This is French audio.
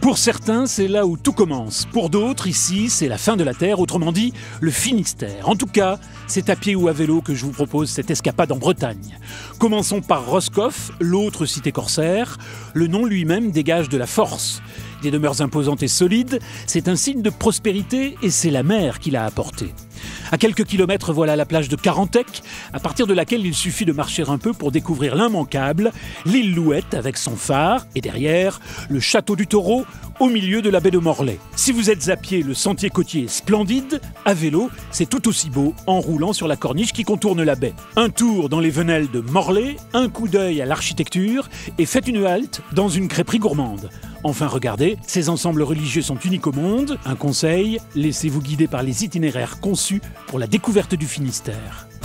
Pour certains, c'est là où tout commence. Pour d'autres, ici, c'est la fin de la Terre, autrement dit, le Finistère. En tout cas, c'est à pied ou à vélo que je vous propose cette escapade en Bretagne. Commençons par Roscoff, l'autre cité corsaire. Le nom lui-même dégage de la force. Des demeures imposantes et solides, c'est un signe de prospérité et c'est la mer qui l'a apporté. À quelques kilomètres, voilà la plage de Carantec, à partir de laquelle il suffit de marcher un peu pour découvrir l'immanquable, l'île Louette avec son phare, et derrière, le château du Taureau, au milieu de la baie de Morlaix. Si vous êtes à pied, le sentier côtier est splendide. À vélo, c'est tout aussi beau en roulant sur la corniche qui contourne la baie. Un tour dans les venelles de Morlaix, un coup d'œil à l'architecture et faites une halte dans une crêperie gourmande. Enfin, regardez, ces ensembles religieux sont uniques au monde. Un conseil, laissez-vous guider par les itinéraires conçus pour la découverte du Finistère.